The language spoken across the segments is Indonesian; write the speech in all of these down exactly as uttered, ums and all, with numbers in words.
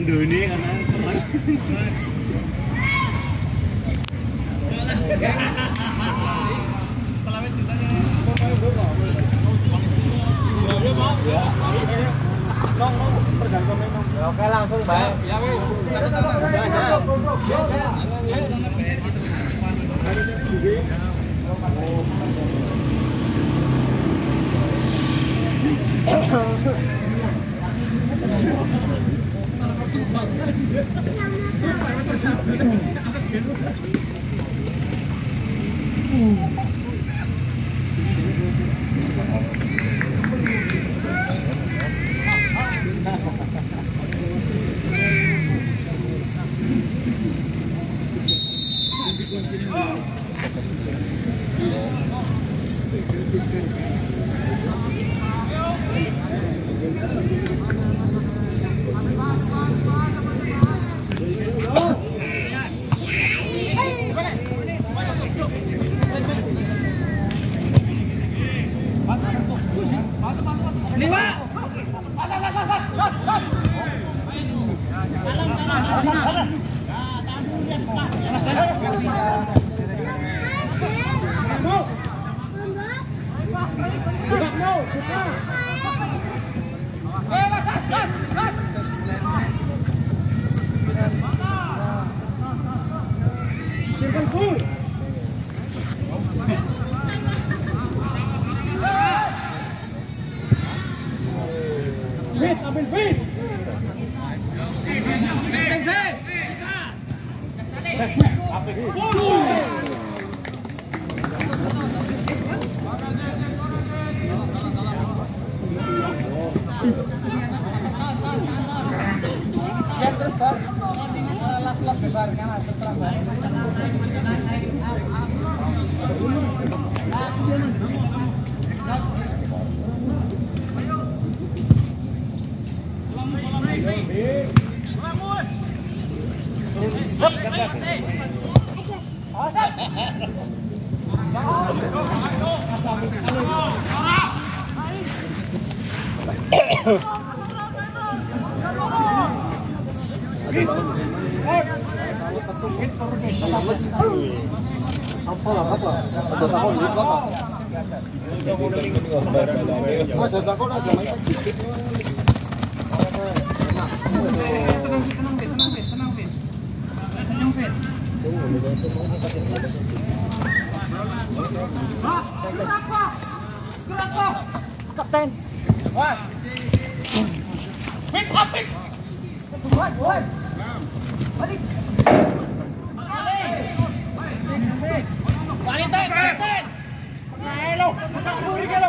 Menduni karena teman. Oke langsung baik. Ya wis. Apa lah, apa? Aja takon duit apa? Aja takon aja main biskuit. Tenang, tenang, tenang, tenang, tenang, Fit. Gerak, Pak. Gerak, Pak. Kapten. Wah. Fit, apik. Buat, buat. Balik. Balik, ten, ten. Hello, kakak muri ke lo.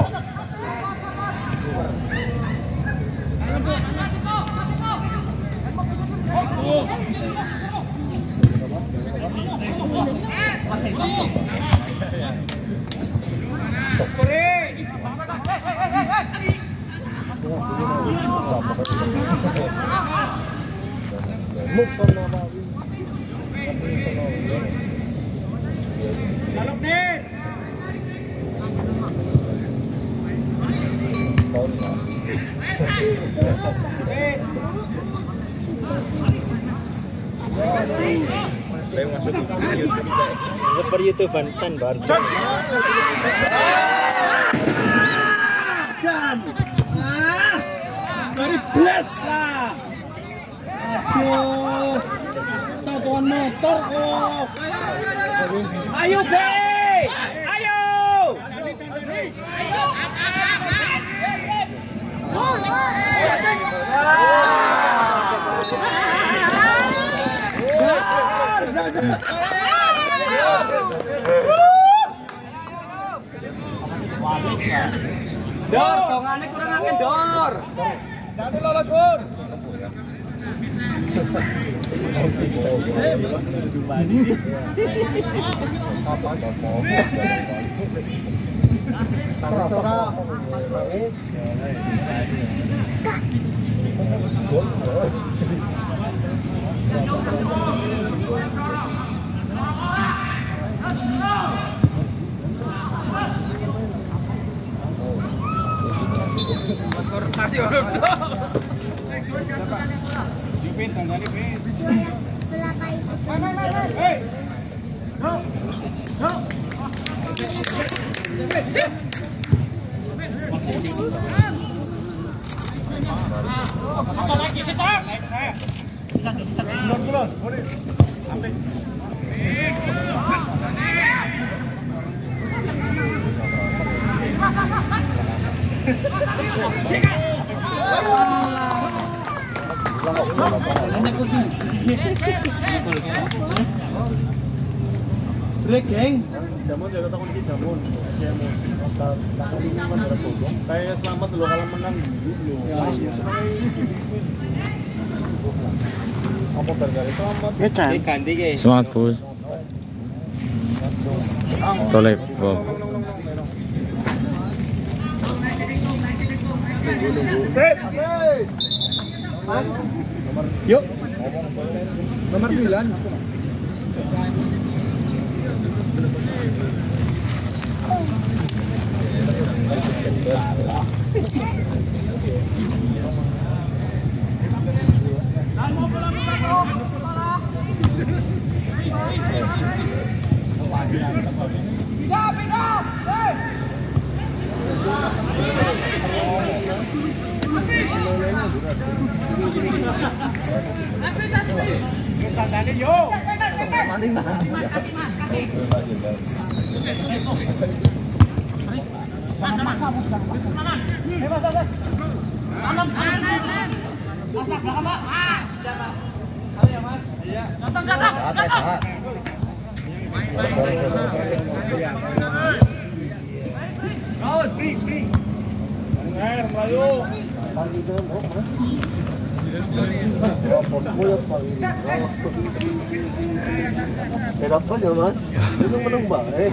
Salok din. Seperti YouTuber Chan Bar. Chan. Ah. Dari bless lah. Aduh. Tonton motor kok. Ayo, Be. Ayo. Dor, tongane kurang akeh, Dor. Satu lolos, Bur. Jupin. Break, geng. Jamun jaga takut di jamun. Jamun. Takut ini kan ada bodong. Kayak selamat dulu kalau menang dulu. Apa bergari selamat? Ganti, guys. Semangat bos. Soleh Bob. Yuk. Nomor sembilan. Enak aja mas, itu menang baik.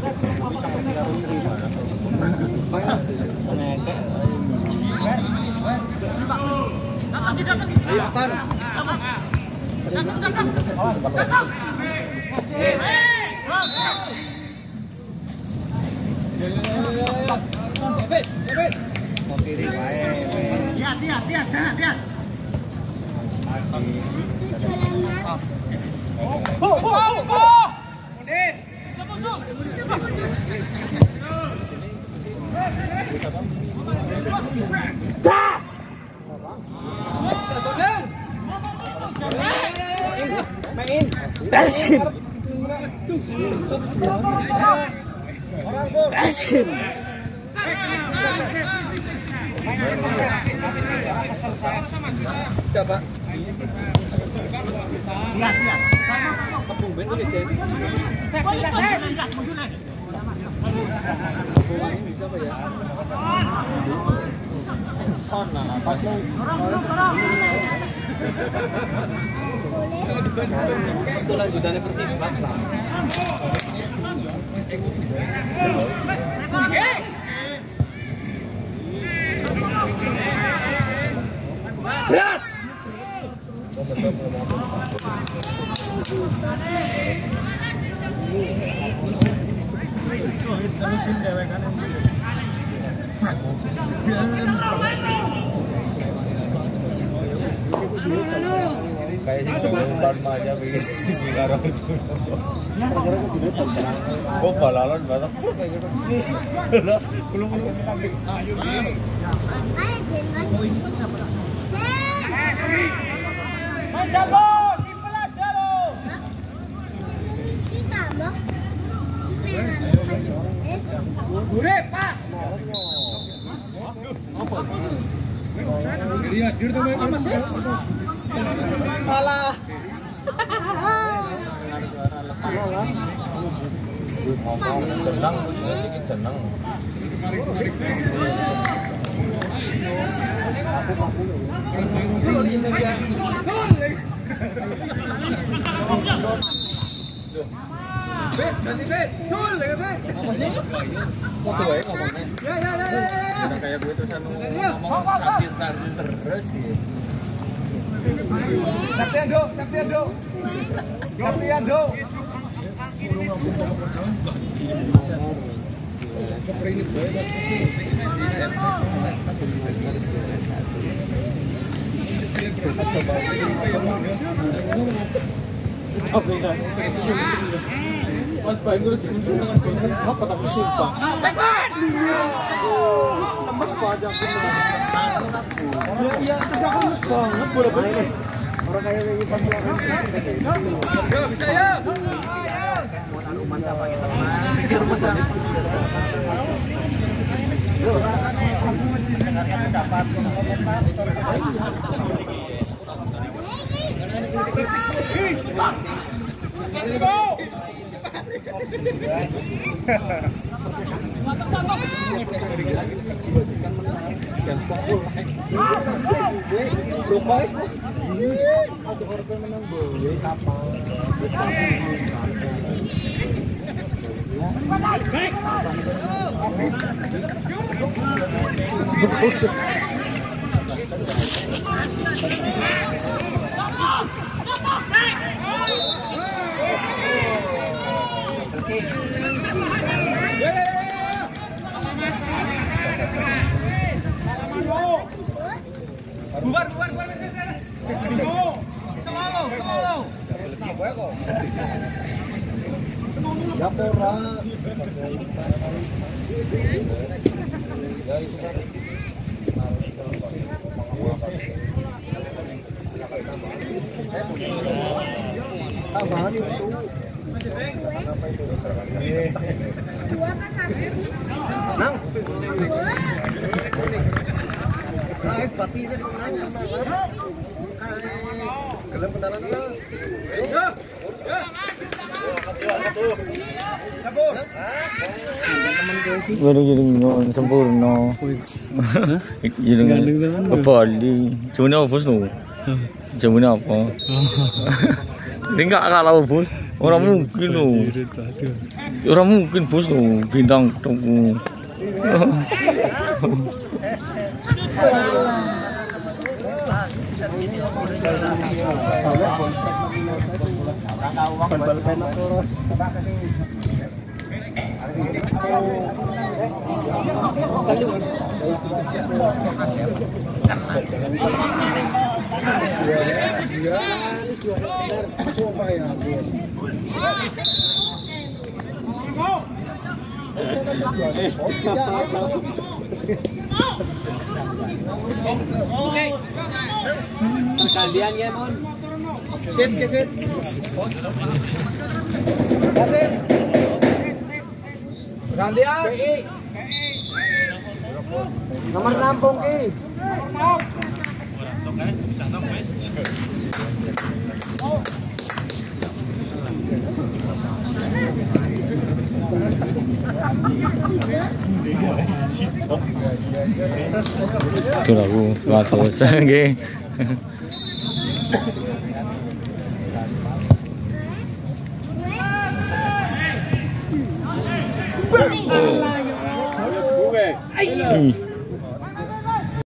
Lihat, lihat, lihat, lihat. Oh, oh, oh, oh. Das. Main. Dasin. Dasin. Siapa? Lihat, lihat. Ketumben boleh jadi. Bisa apa ya? On lah, pas lo. Itu lanjutannya Persib pas lah. Beras. Kayaknya teman aja begini di garang itu. Kok balalan banget kayak gitu. Belum belum. Jago, simpel aja lo. Gure pas. Lihat, dia tuh apa sih? Kalah. Senang, sedikit senang. Bet, ganti bet. Cul, dengan bet. Apa sih? Mau tuh ya ngomongnya. Ya, ya, ya, ya. Udah kayak gue tuh sama ngomong sakit terus gitu. Septian do, Septian do. Septian do. Seperti ini boleh. Mas Bayu cium dengan apa tapi sumpah. Lemes pajak iya, tegak lemes banget bola-bola. Orang kayak ini pas Yo, bisa ya. Bubar, bubar, bubar. ya pora. Tambahan itu. Dua apa satu? Nang. Dua. Naik pati ini nang. Kelem pendalan lah. Yo. Yo. Sabur. Waduh jadi ngon sempurna. Jadi kepali. Cuma apa bos lo? Cuma apa? Ini nggak kalah bos. Orang mungkin lo. Orang mungkin bos lo bintang tunggu. Kalian ya, Mon. Sit, ke sit. Sit. Gantian. Nomor enam Pongki. Itu aku nggak tahu lagi. Gue.